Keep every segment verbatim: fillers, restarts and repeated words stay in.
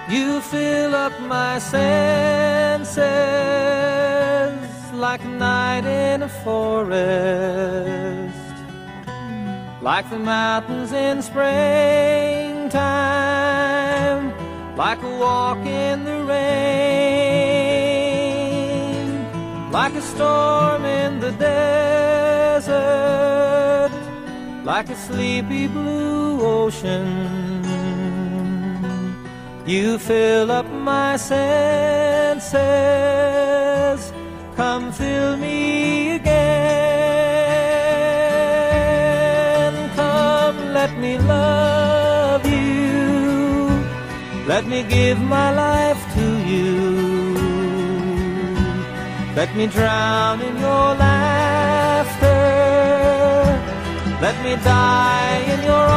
You fill up my senses like a night in a forest, like the mountains in springtime, like a walk in the rain, like a storm in the desert, like a sleepy blue ocean. You fill up my senses, come fill me again. Come, let me love you, let me give my life to you. Let me drown in your laughter, let me die in your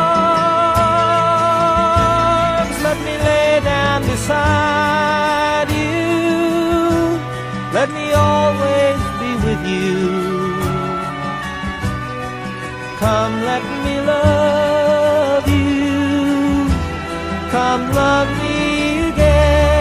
arms. Let me lay down beside you, let me always be with you. Come, let me love you, come love me again.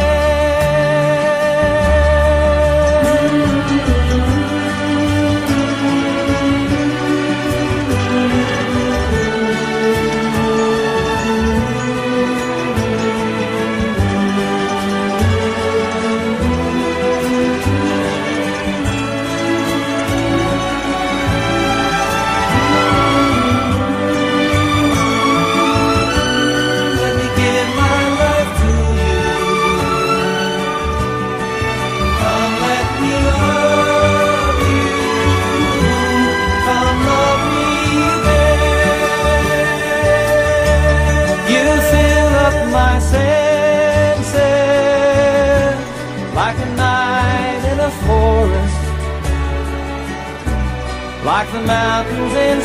Like the mountains in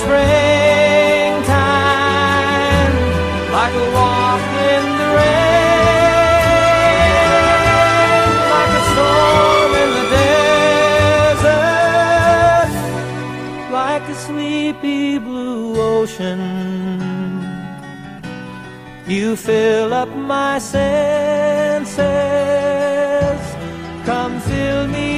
springtime, like a walk in the rain, like a storm in the desert, like a sleepy blue ocean. You fill up my senses, come fill me